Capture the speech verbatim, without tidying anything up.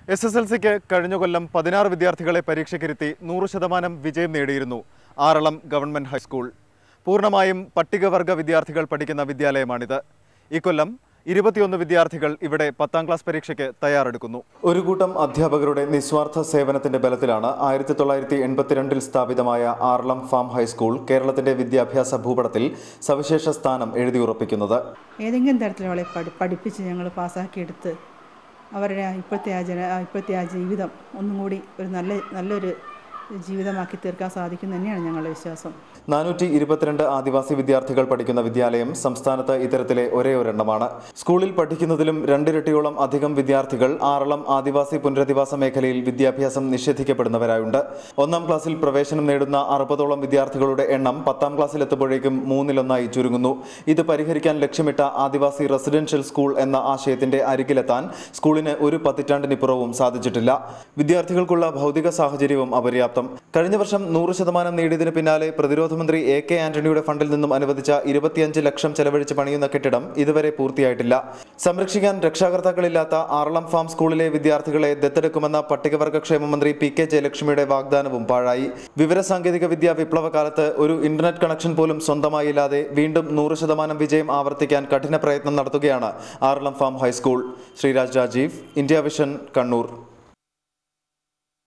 S S L സിക്ക് കഴിഞ്ഞ കൊല്ലം പതിനാറ് വിദ്യാർത്ഥികളെ പരീക്ഷയ്ക്കിരുത്തി നൂറ് ശതമാനം വിജയം നേടിയിരുന്നു ആറളം ഗവൺമെന്റ് ഹൈസ്കൂൾ. പൂർണ്ണമായും പട്ടികവർഗ വിദ്യാർത്ഥികൾ പഠിക്കുന്ന വിദ്യാലയമാണിത്. ഇക്കൊല്ലം ഇരുപത്തിയൊന്ന് വിദ്യാർത്ഥികൾ ഇവിടെ പത്താം ക്ലാസ് പരീക്ഷയ്ക്ക് തയ്യാറെടുക്കുന്നു. ഒരു കൂട്ടം അധ്യാപകരുടെ നിസ്വാർത്ഥ സേവനത്തിന്റെ ബലത്തിലാണ് ആയിരത്തി തൊള്ളായിരത്തി എൺപത്തിരണ്ടിൽ സ്ഥാപിതമായ ആറളം ഫാം ഹൈസ്കൂൾ കേരളത്തിന്റെ വിദ്യാഭ്യാസ ഭൂപടത്തിൽ സവിശേഷ സ്ഥാനം എഴുതിയുറപ്പിക്കുന്നത്. ഏതെങ്കിലും തരത്തിലുള്ള പഠിപ്പിച്ച് ഞങ്ങൾ പാസ്സാക്കിയെടുത്ത് അവരുടെ ഇപ്പോഴത്തെ ആ ജന ഇപ്പോഴത്തെ ആ ജീവിതം ഒന്നും കൂടി ഒരു നല്ല നല്ലൊരു ജീവിതമാക്കി തീർക്കാൻ സാധിക്കും തന്നെയാണ് ഞങ്ങളുടെ വിശ്വാസം. നാനൂറ്റി ഇരുപത്തിരണ്ട് ആദിവാസി വിദ്യാർത്ഥികൾ പഠിക്കുന്ന വിദ്യാലയം സംസ്ഥാനത്ത് ഇത്തരത്തിലെ ഒരേ ഒരെണ്ണമാണ്. സ്കൂളിൽ പഠിക്കുന്നതിലും രണ്ടിരട്ടിയോളം അധികം വിദ്യാർത്ഥികൾ ആറളം ആദിവാസി പുനരധിവാസ മേഖലയിൽ വിദ്യാഭ്യാസം നിഷേധിക്കപ്പെടുന്നവരായുണ്ട്. ഒന്നാം ക്ലാസ്സിൽ പ്രവേശനം നേടുന്ന അറുപതോളം വിദ്യാർത്ഥികളുടെ എണ്ണം പത്താം ക്ലാസ്സിൽ എത്തുമ്പോഴേക്കും മൂന്നിലൊന്നായി ചുരുങ്ങുന്നു. ഇത് പരിഹരിക്കാൻ ലക്ഷ്യമിട്ട ആദിവാസി റെസിഡൻഷ്യൽ സ്കൂൾ എന്ന ആശയത്തിന്റെ അരികിലെത്താൻ സ്കൂളിന് ഒരു പതിറ്റാണ്ടിനിപ്പുറവും സാധിച്ചിട്ടില്ല. വിദ്യാർത്ഥികൾക്കുള്ള ഭൗതിക സാഹചര്യവും അപര്യാപ്തം. കഴിഞ്ഞ വർഷം നൂറ് ശതമാനം നേടിയതിന് പിന്നാലെ പ്രതിരോധ മന്ത്രി എ കെ ആന്റണിയുടെ ഫണ്ടിൽ നിന്നും അനുവദിച്ച ഇരുപത്തിയഞ്ച് ലക്ഷം ചെലവഴിച്ച് പണിയുന്ന കെട്ടിടം ഇതുവരെ പൂർത്തിയായിട്ടില്ല. സംരക്ഷിക്കാൻ രക്ഷാകർത്താക്കളില്ലാത്ത ആറളം ഫാം സ്കൂളിലെ വിദ്യാർത്ഥികളെ ദത്തെടുക്കുമെന്ന പട്ടികവർഗക്ഷേമ മന്ത്രി പി കെ ജയലക്ഷ്മിയുടെ വാഗ്ദാനവും പാഴായി. വിവരസാങ്കേതിക വിദ്യാ വിപ്ലവകാലത്ത് ഒരു ഇന്റർനെറ്റ് കണക്ഷൻ പോലും സ്വന്തമായില്ലാതെ വീണ്ടും നൂറ് ശതമാനം വിജയം ആവർത്തിക്കാൻ കഠിന പ്രയത്നം നടത്തുകയാണ് Aralam farm high school. Sreeraj Rajeev, India vision, Kannur.